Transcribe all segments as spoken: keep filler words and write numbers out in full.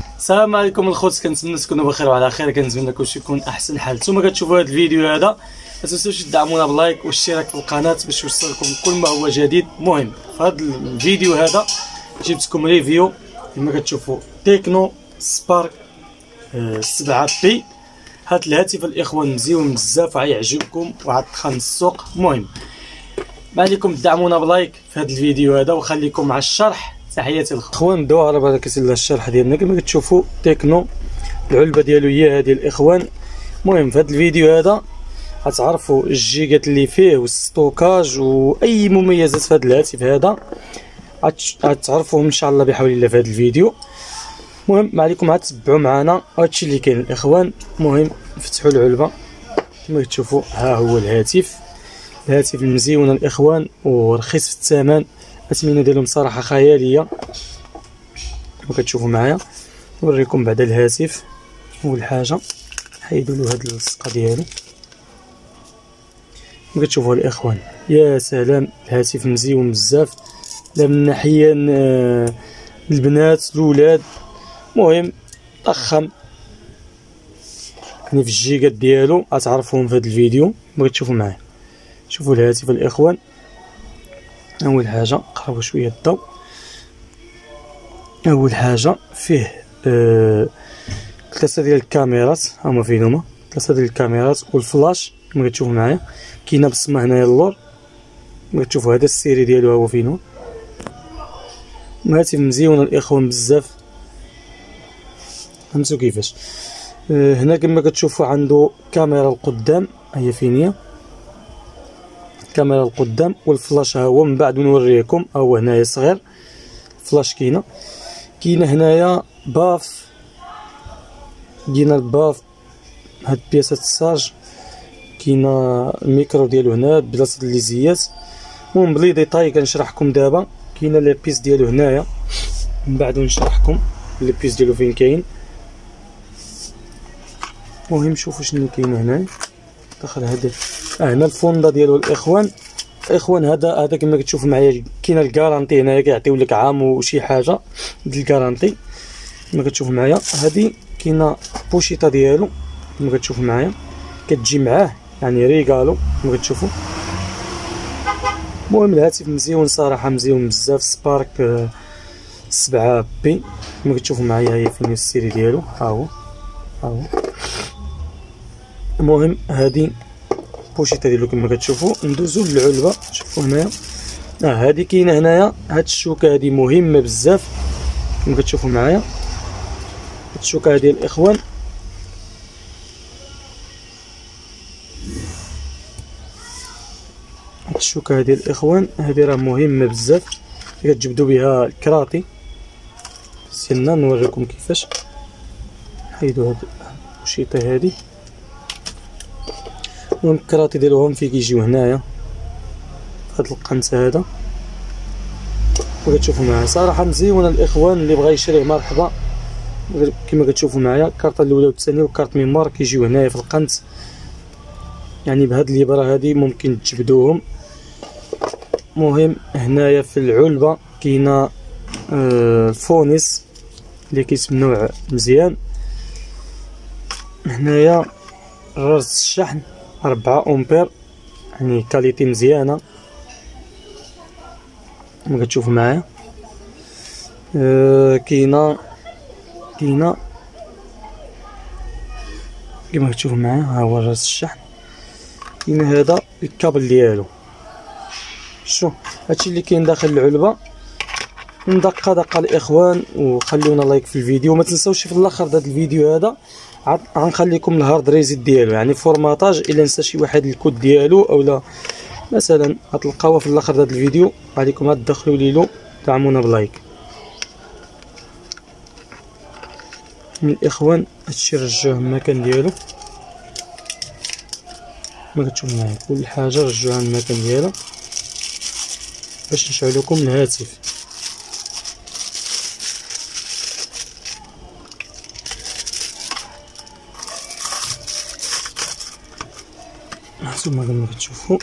السلام عليكم الخوت، كنتمنى تكونوا بخير وعلى خير. كنتمنى كلشي يكون احسن حال. نتوما كتشوفوا هذا الفيديو هذا، ما تنسوش تدعمونا بلايك والاشتراك في القناه باش يوصلكم كل ما هو جديد. المهم في هذا الفيديو هذا جبت لكم ريفيو كما كتشوفوا تكنو سبارك سبعة بي. هذا الهاتف الاخوان مزيون بزاف وغيعجبكم وغتدخل السوق. المهم ما عليكم تدعمونا بلايك في هذا الفيديو هذا وخليكم مع الشرح. تحياتي الاخوان. نبداو على بركه الله الشرح ديالنا. كما كتشوفوا تكنو العلبه ديالو هي هذه الاخوان. المهم في هذا الفيديو هذا غتعرفوا الجيجات اللي فيه والستوكاج واي مميزات في هذا الهاتف هذا غتعرفوهم ان شاء الله بحول الله في هذا الفيديو. المهم ما عليكم عاد تتبعوا معنا هادشي اللي كاين الاخوان. المهم نفتحوا العلبه كما كتشوفوا. ها هو الهاتف الهاتف المزيون الاخوان ورخيص في الثمن. الثمنه ديالهم صراحه خياليه كما كتشوفوا معايا. نوريكم بعد الهاتف. اول حاجه حيدوا له هاد اللصقه ديالو كما كتشوفوا الاخوان. يا سلام الهاتف مزيون بزاف، لا من ناحيه البنات الاولاد. المهم ضخم يعني في الجيجات ديالو غتعرفوهم في هذا الفيديو كما كتشوفوا معايا. شوفوا الهاتف الاخوان. اول حاجه قربوا شويه الضوء. اول حاجه فيه آه ثلاثه ديال الكاميرات، هما فين هما ثلاثه ديال الكاميرات والفلاش كما كتشوفوا معايا. كاينه بصمه هنايا اللور كما كتشوفوا. هذا السيري ديالو هو فين هو. هاتف مزيون الاخوان بزاف. فهمتوا كيفاش. آه هنا كما كتشوفوا عنده كاميرا القدام، هي فين هي الكاميرا القدام، والفلاش ها هو. من بعد نوريكم ها هو هنايا صغير فلاش. كاينه كاينه هنايا باف، كاينه الباف هاد بياسات الساج. كاينه الميكرو ديالو هنا بلاصه الليزيات. المهم بلي ديتاي كنشرحكم دابا. كاينه لي بيس ديالو هنايا من بعد نشرحكم لي بيس ديالو فين كاين. المهم شوفوا شنو كاين هنا داخل هذا. اه هنا الفوندا ديالو الاخوان. الاخوان هذا هذا كما كتشوفوا معايا. كاينه الكارانتي هنايا كيعطيو لك عام وشي حاجه ديال الكارانتي كما كتشوفوا معايا. هذه كاينه بوشيطه ديالو كما كتشوفوا معايا كتجي معاه يعني ريغالو كما كتشوفوا. المهم الهاتف مزيون صراحه مزيون بزاف. سبارك سبعة بي كما كتشوفوا معايا. هي فين السيري ديالو ها هو ها هو. المهم هذه بوشيطه ديالو كما كتشوفوا. ندوزو للعلبه. شوفوا هنايا اه هذه كاينه هنايا. هاد الشوكه هذه مهمه بزاف كما كتشوفوا معايا. هاد الشوكه هذه الاخوان هاد الشوكه هذه الاخوان هذه راه مهمه بزاف. كتجبدوا بها الكراطي. سينا نوريكم كيفاش. حيدوا هاد البوشيطه هذه. المهم الكراطي ديالهم فين كيجيو هنايا هاد القنت هذا وكتشوفوا معايا. صراحه مزيونه الاخوان. اللي بغى يشريه مرحبا. كما كتشوفوا معايا الكارطه الاولى والثانيه وكارت ميموار كيجيو هنايا في القنت. يعني بهاد الابره هذه ممكن تجبدوهم. مهم هنايا في العلبه كاينه آه الفونيس اللي كيسمنوه مزيان. هنايا رص الشحن أربعة أمبير يعني كاليتي مزيانه كما كتشوفوا معايا. آه كاينه كاينه كما كتشوفوا معايا. ها هو راس الشحن. كاين هذا الكابل ديالو. شوف هادشي اللي كاين داخل العلبه. ندقه دقه الاخوان وخليونا لايك في الفيديو. وما تنساوش في الاخر هذا الفيديو هذا غنخليكم الهارد ريزيت ديالو يعني فورماطاج. الا نسى شي واحد الكود ديالو اولا مثلا غتلقاوها في الاخر هذا الفيديو. عليكم غا تدخلوا ليلو دعمونا بلايك من الاخوان. هادشي رجعوه المكان ديالو كما كتشوفوا معايا. كل حاجه رجعوها المكان ديالها باش نشعل لكم الهاتف. نتوما كما كتشوفوا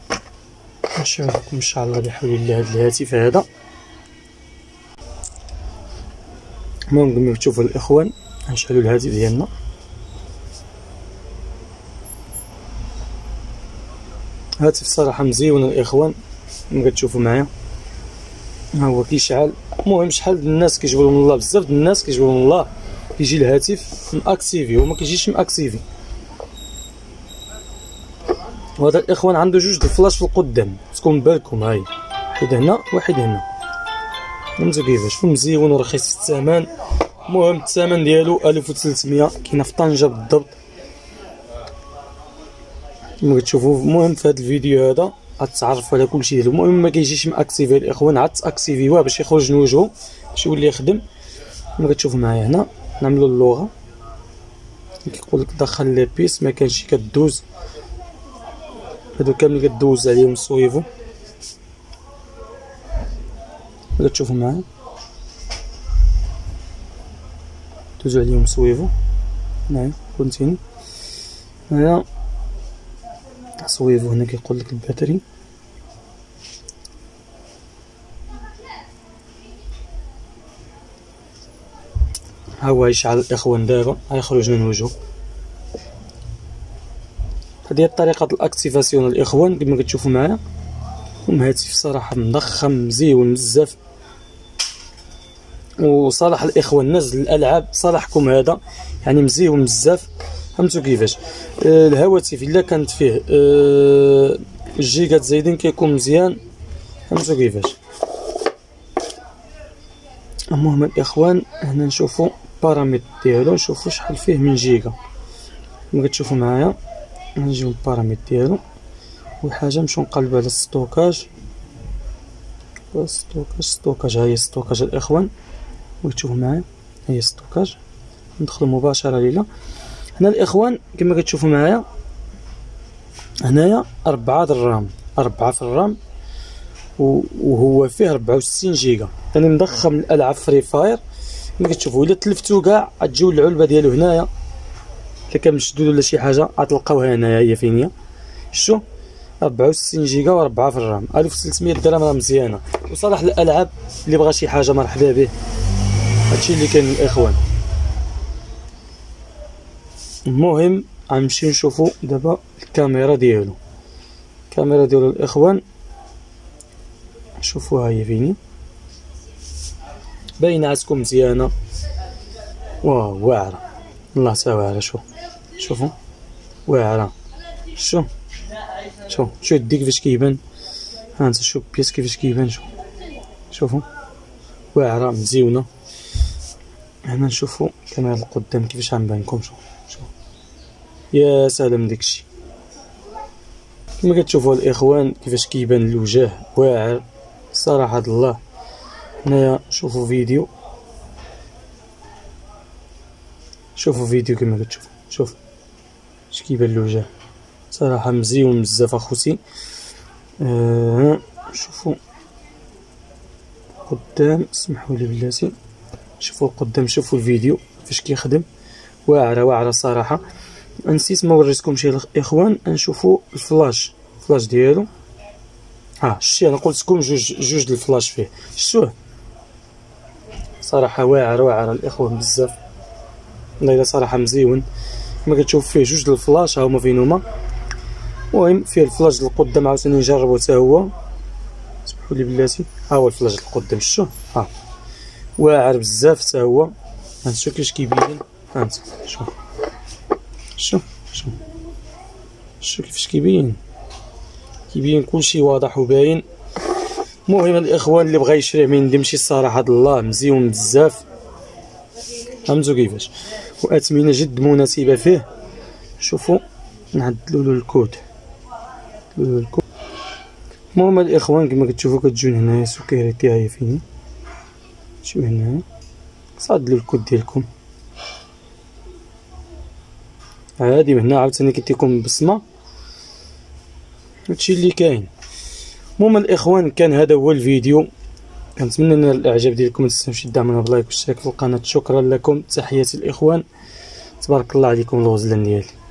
نشعل لكم ان شاء الله بحول الله هذا الهاتف هذا. المهم كما كتشوفوا الاخوان غنشعلوا الهاتف ديالنا. هاتف صراحه مزيون الاخوان كما كتشوفوا معايا، ها هو كيشعل. المهم شحال د الناس كيجبرهم الله، بزاف د الناس كيجبرهم الله كيجي الهاتف ماكتيفي وما كيجيش ماكتيفي. وهذا الاخوان عنده جوج د الفلاش في القدام، تكون بالكم هاي واحد هنا واحد هنا. فهمتوا كيفاش؟ مزيون ورخيص في الثمن. المهم الثمن ديالو ألف وثلاثمية، كاينه في طنجة بالضبط كما كتشوفوا. المهم في هذا الفيديو هذا غتعرفوا على كلشي ديالو. المهم ما كيجيش ماكتيفي الاخوان، عاد تاكتيفيوه باش يخرج من وجهه باش يولي يخدم. كما كتشوفوا معايا هنا نعملوا اللغه، كيقول لك دخل لي بيس، ما كانش كدوز، هادو كاملين كدوز عليهم السويفو. كتشوفوا معايا دوزو عليهم سويفو. هنايا كونتيني، هنايا سويفو، هنا كيقول لك الباتري. ها هو يشعل الاخوان دابا غيخرج من وجهه. هذه هي طريقه الاكتيفاسيون الاخوان كما كتشوفوا معايا. هاتف صراحه مضخم مزيون بزاف، وصالح الاخوان نزل الالعاب صالحكم هذا يعني مزيون بزاف. فهمتوا كيفاش؟ آه الهواتف الا كانت فيه آه الجيجات زايدين كيكون مزيان. فهمتوا كيفاش؟ المهم الاخوان هنا نشوفوا البارامتر ديالو، نشوفوا شحال فيه من جيجا. كما كتشوفوا معايا نجيو البارامتر ديالو. اول حاجه نمشيو نقلبوا على الستوكاج. ستوكاج ستوكاج ها هي ستوكاج الاخوان، وتشوفوا معايا هي ستوكاج. ندخلوا مباشره ليها هنا الاخوان كما كتشوفوا معايا. هنايا أربعة د الرام، أربعة في الرام، وهو فيه أربعة وستين جيجا. يعني مضخم الالعاب فري فاير كما كتشوفوا. الا تلفتو كاع غتجيو العلبه ديالو هنايا، الا كان مشدود ولا شي حاجه غتلقاوها هنايا هي فين هي. شتو أربعة وستين جيجا و4 في الرام، ألف وثلاثمية درهم راه مزيانه. وصالح الالعاب اللي بغى شي حاجه مرحبا به. هادشي اللي كاين الاخوان. المهم غنمشيو نشوفوا دابا الكاميرا ديالو. الكاميرا ديالو الاخوان شوفوها هي فيني، باينه عندكم مزيانه. واو واعره، الله تا واعره. شوف شوفوا واعره. شوف شوف شوف يديك كيفاش كيبان. ها انت شوف بياس كيفاش كيبان. شوف شوفوا واعره مزيونه. هنا نشوفوا الكاميرا القدام كيفاش غنبانكم. شوف شوف يا سلام داكشي. كما كتشوفوا الاخوان كيفاش كيبان الوجه واعر صراحه الله. هنايا شوفوا فيديو، شوفوا فيديو كما كتشوفوا. شوف اش كيبان الوجه صراحه مزيون بزاف اخوتي. آه شوفوا قدام، اسمحوا لي بلاتي. شوفوا القدام، شوفوا الفيديو فاش كيخدم. واعره واعره صراحه. نسيت ما وريتكمش الاخوان. نشوفوا الفلاش، الفلاش ديالو. ها شتي انا قلت لكم جوج جوج د الفلاش فيه. شتوه صراحه واعر واعر الاخوان بزاف. والله صراحه مزيون. كما كتشوف فيه جوج د الفلاش ها هما فين هما. المهم فيه الفلاش د القدام عاوتاني نجربو حتى هو. سمحوا لي بلاتي، ها هو الفلاش د القدام. شتو ها واعر بزاف حتى هو. هانت شوف كيفاش كيبين. هانت شوف شوف شوف شوف كيفاش كيبين. كيبين كلشي واضح وباين. المهم الاخوان اللي بغى يشريه ما يندمش الصراحه د الله، مزيون بزاف. فهمتوا كيفاش؟ واثمنه جد مناسبه فيه. شوفوا نعدلوا له الكود، نعدلوا له الكود. المهم الاخوان كما كتشوفوا كتجون هنايا سكيريتي هاهي فين. شوف هنايا صادلوا الكود ديالكم عادي. من هنا عاوتاني كيعطيكم بصمه. هادشي اللي كاين. المهم الاخوان كان هذا هو الفيديو. كنتمنى ان الاعجاب ديالكم. متنساوش تدعمونا بلايك والاشتراك في القناه. شكرا لكم، تحياتي الاخوان، تبارك الله عليكم الغزلان ديالي.